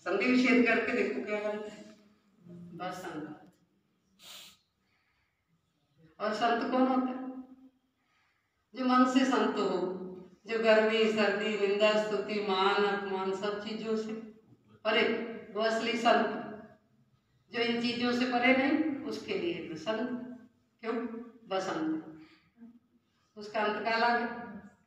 संधि विच्छेद करके देखो क्या बनता है, बसंत। और संत कौन होता है? जो मन से संत हो, जो गर्मी सर्दी निंदा स्तुति मान अपमान सब चीजों से परे, वो असली संत। जो इन चीजों से परे नहीं, उसके लिए तो संत। क्यों? बसंत, उसका अंत काल आ गया।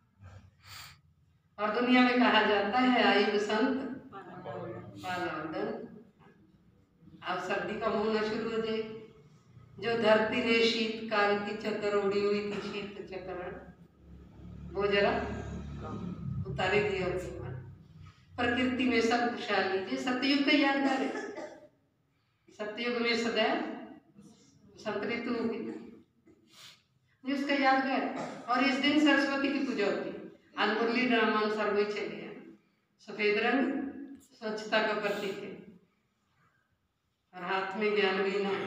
और दुनिया में कहा जाता है आई बसंत पालाउडन। अब सर्दी का महीना शुरू हो जाए, जो धरती ने शीतकाल की चतर उड़ी हुई थी, शीत चतर वो जरा उतारे दिया उसने। प्रकृति में सब खुशहाली, ये सतयुग का यादगार है। सतयुग में सदैव संत ऋतु होगी, ये उसका यादगार। और इस दिन सरस्वती की पूजा होती है। आज मुरली रामान सर्वे चले हैं, सफेद रंग स्वच्छता का प्रतीक है, और हाथ में ज्ञान वीणा है।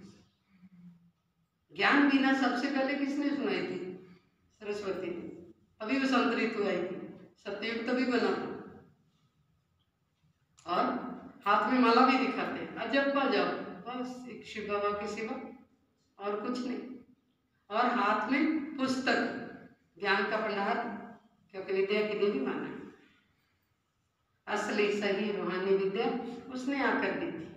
ज्ञान वीणा सबसे पहले किसने सुनाई थी? सरस्वती ने। अभी वसंत ऋतु आई थी, सतयुग तभी बना था। और हाथ में माला भी दिखाते हैं, अजब पा जाओ, बस एक शिव बाबा के सिवा और कुछ नहीं। और हाथ में पुस्तक, ज्ञान का भंडार, क्योंकि विद्या की देवी माना है। असली सही रूहानी विद्या उसने आकर दी थी।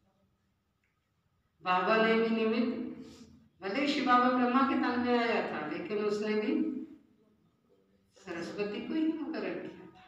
बाबा ने भी निमित्त, भले शिव बाबा ब्रह्मा के तन में आया था, लेकिन उसने भी सरस्वती को ही मुकर्रर किया था।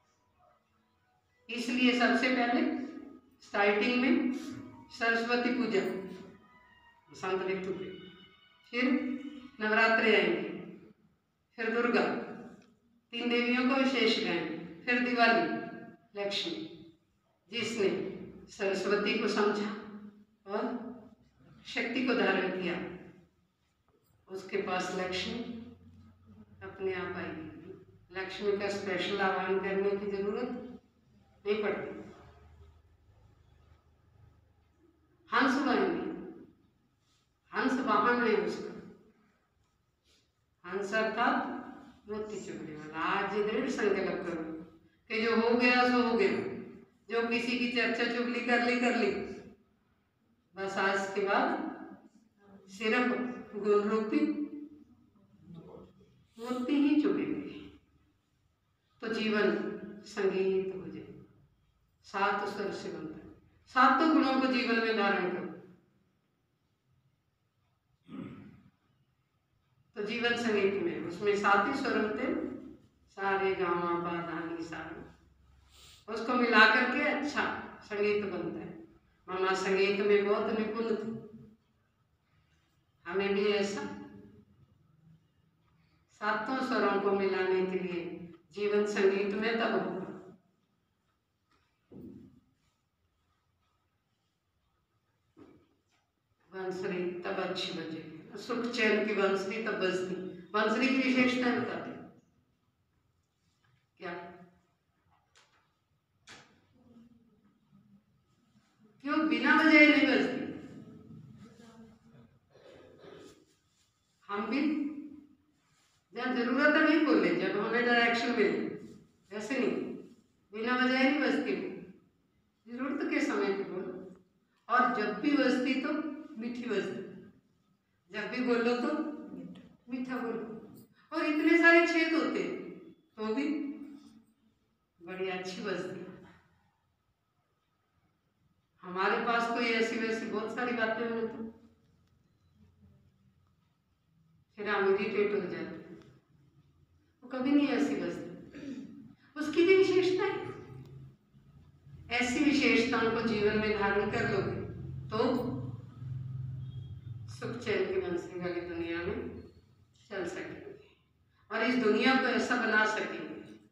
इसलिए सबसे पहले स्टार्टिंग में सरस्वती पूजा बसंत ऋतु पे, फिर नवरात्रे आएंगे, फिर दुर्गा, 3 देवियों को विशेष गाएंगे, फिर दिवाली, लक्ष्मी, जिसने सरस्वती को समझा और शक्ति को धारण किया, उसके पास लक्ष्मी अपने आप आएगी। लक्ष्मी का स्पेशल आह्वान करने की जरूरत नहीं पड़ती। हंस गाएंगे, हंस वाहन है उसका, हंस अर्थात मोती चुगने वाला। आज दृढ़ संकल्प करो कि जो हो गया सो हो गया, जो किसी की चर्चा चुगली कर ली, बस आज के बाद सिर्फ गुण रूपी मोती ही चुगेंगे, तो जीवन संगीत हो जाए। 7 स्वर से बनता है, 7 गुणों को जीवन में धारण करो तो जीवन संगीत में, उसमें 7 ही स्वर होते हैं, सारे गामा पा धा नी सा, उसको मिला करके अच्छा संगीत बनता है। मामा संगीत में बहुत निपुण थी, हमें भी ऐसा 7 स्वरों को मिलाने के लिए जीवन संगीत में तब होगा। बंसरी तब अच्छी बजेगी, सुख चैन की बंसरी तब बजती। बंसरी की विशेषता बताते क्या? क्यों बिना बजाए नहीं बजती? हम भी जब जरूरत है नहीं बोले, जब हमें डायरेक्शन मिले, वैसे नहीं, बिना बजाए नहीं बजती, जरूरत के समय पे बोलो। और जब भी बजती तो मीठी बजती, जब भी बोलो तो मीठा बोलो। और इतने सारे छेद होते तो भी बड़ी अच्छी बजती। हमारे पास कोई ऐसी वैसी बहुत सारी बातें हो तो फिर हम इरिटेट हो जाते, वो कभी नहीं ऐसी बजती। उसकी भी विशेषता है, ऐसी विशेषताओं को जीवन में धारण कर लोगे तो सुख चैन की बंसरी वाली दुनिया में चल सकेंगे और इस दुनिया को ऐसा बना सकेंगे।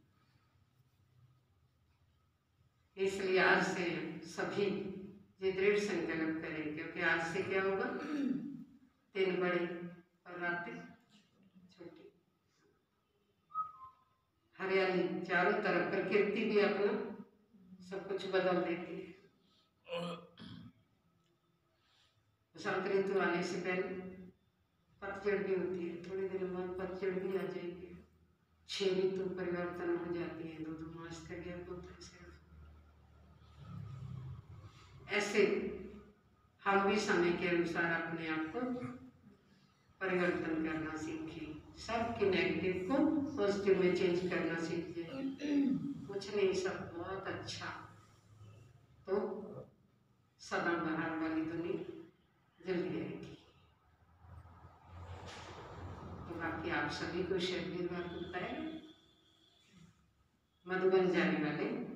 इसलिए आज से सभी ये दृढ़ संकल्प करें, क्योंकि आज से क्या होगा, 3 बड़े और रातें छोटी। हरियाली चारों तरफ, प्रकृति भी अपना सब कुछ बदल देती है। बसंत ऋतु आने से पहले पतझड़ भी होती है, थोड़े दिनों बाद पतझड़ भी आ जाएगी। 6 ऋतु परिवर्तन हो जाती है, 2-2 मास का गैप होता है सिर्फ। ऐसे हम भी समय के अनुसार अपने आप को परिवर्तन करना सीखें, सबके नेगेटिव को पॉजिटिव में चेंज करना सीखें। कुछ नहीं, सब बहुत अच्छा, तो सदाबहार वाली दुनिया जल्दी आएगी। तो बाकी आप सभी को शेयर बात होता है। मधुबन जाने वाले